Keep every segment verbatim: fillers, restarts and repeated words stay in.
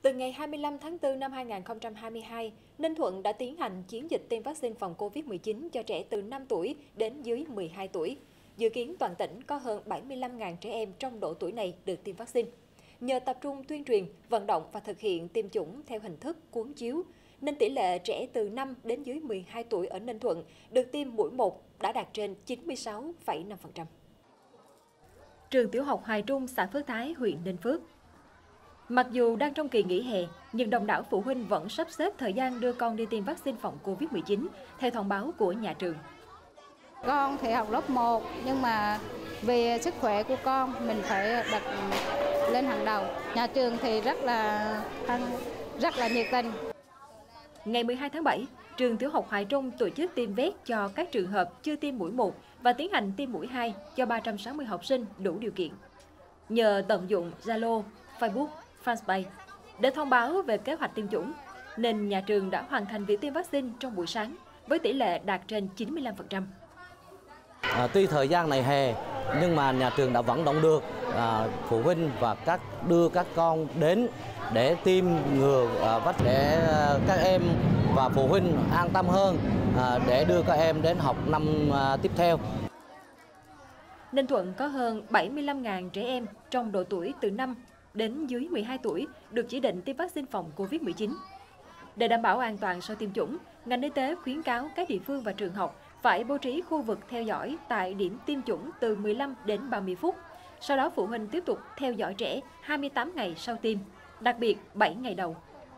Từ ngày hai mươi lăm tháng tư năm hai nghìn không trăm hai mươi hai, Ninh Thuận đã tiến hành chiến dịch tiêm vaccine phòng Covid mười chín cho trẻ từ năm tuổi đến dưới mười hai tuổi. Dự kiến toàn tỉnh có hơn bảy mươi lăm nghìn trẻ em trong độ tuổi này được tiêm vaccine. Nhờ tập trung tuyên truyền, vận động và thực hiện tiêm chủng theo hình thức cuốn chiếu, nên tỷ lệ trẻ từ năm đến dưới mười hai tuổi ở Ninh Thuận được tiêm mũi một đã đạt trên chín mươi sáu phẩy năm phần trăm. Trường tiểu học Hoài Trung, xã Phước Thái, huyện Ninh Phước. Mặc dù đang trong kỳ nghỉ hè, nhưng đông đảo phụ huynh vẫn sắp xếp thời gian đưa con đi tiêm vaccine phòng Covid mười chín, theo thông báo của nhà trường. Con thì học lớp một, nhưng mà vì sức khỏe của con mình phải đặt lên hàng đầu. Nhà trường thì rất là rất là nhiệt tình. Ngày mười hai tháng bảy, trường tiểu học Hoài Trung tổ chức tiêm vét cho các trường hợp chưa tiêm mũi một và tiến hành tiêm mũi hai cho ba trăm sáu mươi học sinh đủ điều kiện. Nhờ tận dụng Zalo, Facebook, Fanpage để thông báo về kế hoạch tiêm chủng, nên nhà trường đã hoàn thành việc tiêm vaccine trong buổi sáng với tỷ lệ đạt trên chín mươi lăm phần trăm. À, tuy thời gian này hè nhưng mà nhà trường đã vận động được à, phụ huynh và các đưa các con đến để tiêm ngừa à, vaccine để à, các em và phụ huynh an tâm hơn à, để đưa các em đến học năm à, tiếp theo. Ninh Thuận có hơn bảy mươi lăm nghìn trẻ em trong độ tuổi từ năm đến dưới mười hai tuổi được chỉ định tiêm vaccine phòng Covid mười chín. Để đảm bảo an toàn sau tiêm chủng, ngành y tế khuyến cáo các địa phương và trường học phải bố trí khu vực theo dõi tại điểm tiêm chủng từ mười lăm đến ba mươi phút. Sau đó phụ huynh tiếp tục theo dõi trẻ hai mươi tám ngày sau tiêm, đặc biệt bảy ngày đầu.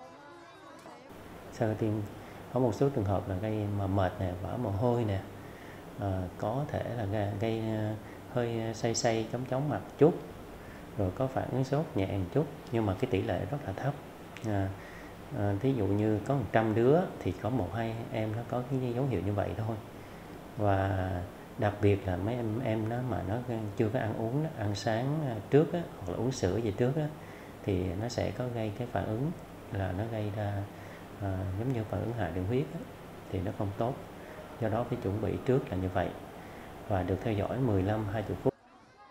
Sau tiêm có một số trường hợp là gây mà mệt nè, vã mồ hôi nè, à, có thể là gây hơi say say chóng chóng mặt chút, rồi có phản ứng sốt nhẹ một chút, nhưng mà cái tỷ lệ rất là thấp. À, à, thí dụ như có một trăm đứa thì có một hai em nó có cái dấu hiệu như vậy thôi. Và đặc biệt là mấy em em nó mà nó chưa có ăn uống, nó ăn sáng trước á, hoặc là uống sữa gì trước á, thì nó sẽ có gây cái phản ứng là nó gây ra à, giống như phản ứng hạ đường huyết á, thì nó không tốt. Do đó phải chuẩn bị trước là như vậy và được theo dõi mười lăm đến hai mươi phút.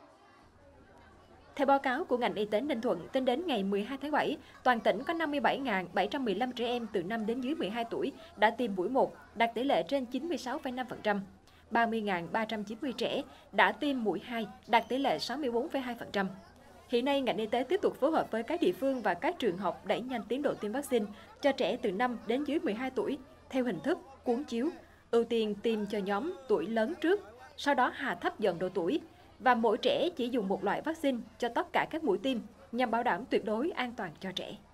Theo báo cáo của ngành y tế Ninh Thuận, tính đến ngày mười hai tháng bảy, toàn tỉnh có năm mươi bảy nghìn bảy trăm mười lăm trẻ em từ năm đến dưới mười hai tuổi đã tiêm mũi một, đạt tỷ lệ trên chín mươi sáu phẩy năm phần trăm. ba mươi nghìn ba trăm chín mươi trẻ đã tiêm mũi hai, đạt tỷ lệ sáu mươi bốn phẩy hai phần trăm. Hiện nay, ngành y tế tiếp tục phối hợp với các địa phương và các trường học đẩy nhanh tiến độ tiêm vaccine cho trẻ từ năm đến dưới mười hai tuổi theo hình thức cuốn chiếu, ưu tiên tiêm cho nhóm tuổi lớn trước, sau đó hạ thấp dần độ tuổi, và mỗi trẻ chỉ dùng một loại vaccine cho tất cả các mũi tiêm nhằm bảo đảm tuyệt đối an toàn cho trẻ.